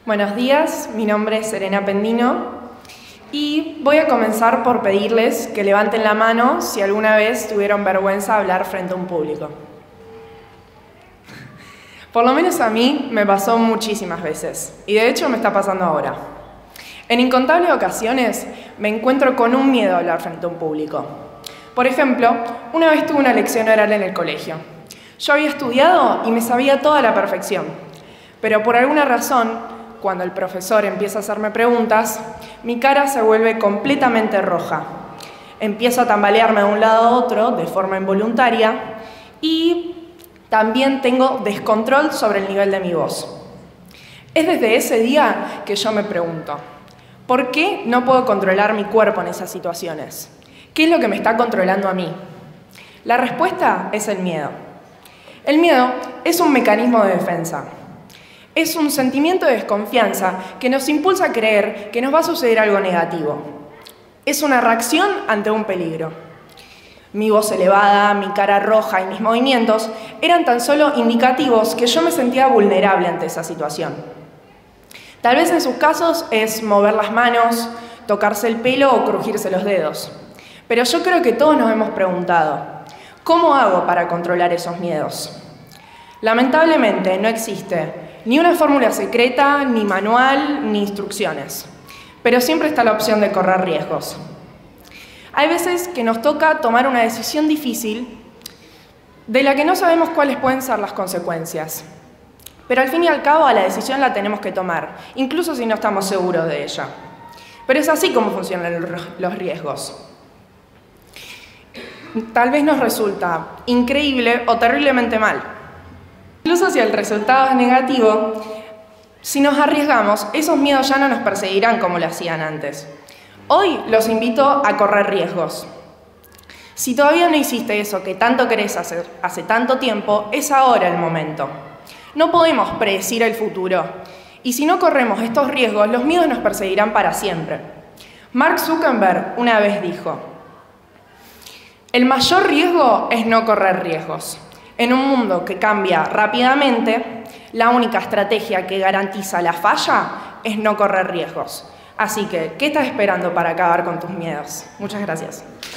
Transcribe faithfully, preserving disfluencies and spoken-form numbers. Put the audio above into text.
Buenos días, mi nombre es Serena Pendino y voy a comenzar por pedirles que levanten la mano si alguna vez tuvieron vergüenza de hablar frente a un público. Por lo menos a mí me pasó muchísimas veces y de hecho me está pasando ahora. En incontables ocasiones me encuentro con un miedo a hablar frente a un público. Por ejemplo, una vez tuve una lección oral en el colegio. Yo había estudiado y me sabía toda a la perfección, pero por alguna razón, cuando el profesor empieza a hacerme preguntas, mi cara se vuelve completamente roja. Empiezo a tambalearme de un lado a otro de forma involuntaria y también tengo descontrol sobre el nivel de mi voz. Es desde ese día que yo me pregunto, ¿por qué no puedo controlar mi cuerpo en esas situaciones? ¿Qué es lo que me está controlando a mí? La respuesta es el miedo. El miedo es un mecanismo de defensa. Es un sentimiento de desconfianza que nos impulsa a creer que nos va a suceder algo negativo. Es una reacción ante un peligro. Mi voz elevada, mi cara roja y mis movimientos eran tan solo indicativos que yo me sentía vulnerable ante esa situación. Tal vez en sus casos es mover las manos, tocarse el pelo o crujirse los dedos. Pero yo creo que todos nos hemos preguntado, ¿cómo hago para controlar esos miedos? Lamentablemente no existe ni una fórmula secreta, ni manual, ni instrucciones. Pero siempre está la opción de correr riesgos. Hay veces que nos toca tomar una decisión difícil de la que no sabemos cuáles pueden ser las consecuencias. Pero al fin y al cabo a la decisión la tenemos que tomar, incluso si no estamos seguros de ella. Pero es así como funcionan los riesgos. Tal vez nos resulta increíble o terriblemente mal. Incluso si el resultado es negativo, si nos arriesgamos, esos miedos ya no nos perseguirán como lo hacían antes. Hoy los invito a correr riesgos. Si todavía no hiciste eso que tanto querés hacer hace tanto tiempo, es ahora el momento. No podemos predecir el futuro. Y si no corremos estos riesgos, los miedos nos perseguirán para siempre. Mark Zuckerberg una vez dijo, el mayor riesgo es no correr riesgos. En un mundo que cambia rápidamente, la única estrategia que garantiza la falla es no correr riesgos. Así que, ¿qué estás esperando para acabar con tus miedos? Muchas gracias.